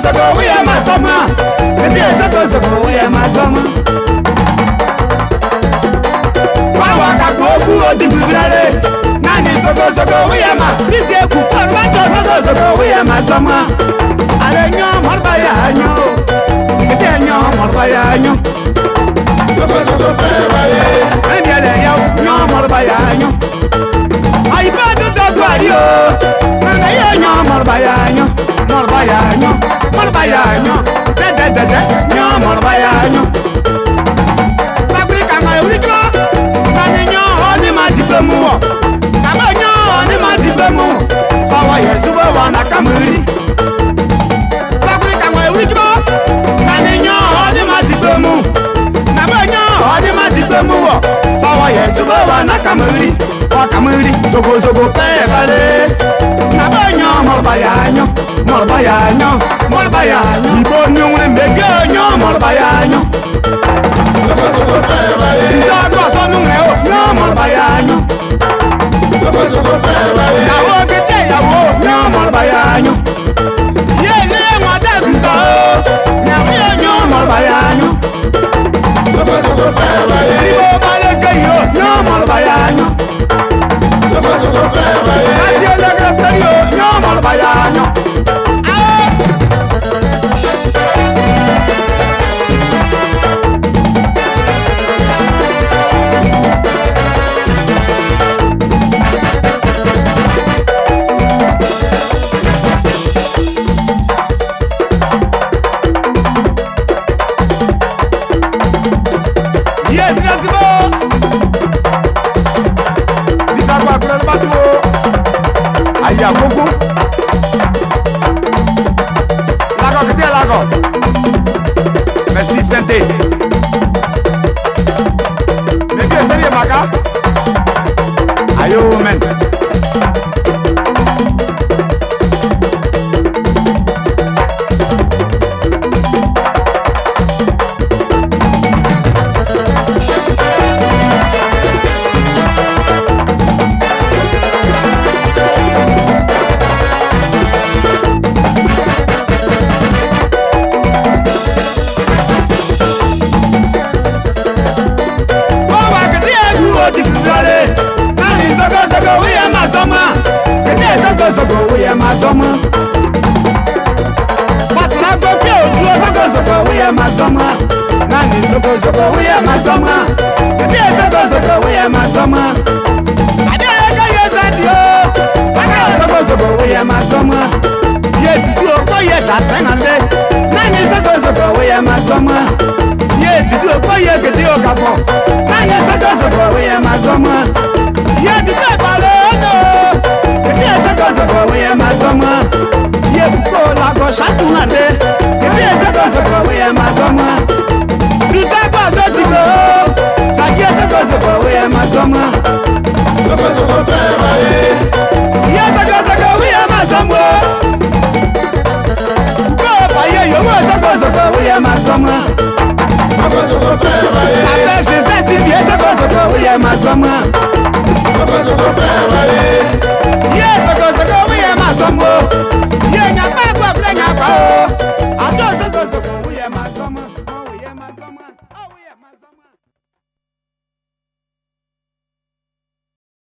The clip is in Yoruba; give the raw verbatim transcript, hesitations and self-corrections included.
zoko we am asoma. Kete zoko zoko we am asoma. Wa wa ka goku odigbirale. Nani zoko zoko we am. Bige ku kon wa zoko zoko we am asoma. Ale nyo morba ya nyo. Kete nyo morba ya nyo. Zoko zoko pe wale. Endiale ya nyo morba ya nyo. Ai ba do do ario. Nana ya nyo morba ya nyo. Morba ya nyo. Morba ya nyo. De de de de nyo morba ya nyo. Sabri kanga urikma. Nani nyo oni ma dipemu. Kama nyo oni ma dipemu. Sawa Yesu ba wana kamuri. Sabri kanga urikma. Nani nyo oni ma dipemu. Kama nyo oni ma dipemu. Sawa Yesu ba wana kamuri. Wa kamuri zogo zogo pe vale. Kama nyo morba ya nyo. Morba ya nyo. Morba ya nyo. Ibo nyungre mege nyo morba ya nyo. Sisa kwa sonu ngeo nyo morba ya nyo. Yawo kete yawo nyo morba ya nyo. Ye le mwada sisa nyawo nyo morba ya nyo. Ibo bale keyo nyo morba ya nyo. Kasi ele graseyo nyo morba ya nyo. Koko Lago, que lago? Merci, Santé. Mais bien, c'est bien, Maka. Ayo, men. Zoko we am asoma. Pasra go pio, zoko zoko we am asoma. Nani zoko zoko we am asoma. Kete zoko zoko we am asoma. Ade ka yezadio. Aka zoko zoko we am asoma. Ye duo ko ye ta sanande. Nani zoko zoko we am asoma. Ye duo ko ye kete o kapo. Nani zoko zoko we am asoma. Ye duo balo no. Zoko we am asoma. Ye ko la go shatuna de. Ye zoko zoko we am asoma. Sisa kwa zotiko. Sa ye zoko zoko we am asoma. Zoko zoko pe vale. Ye zoko zoko we am asoma. Ko pa ye yo zoko zoko we am asoma.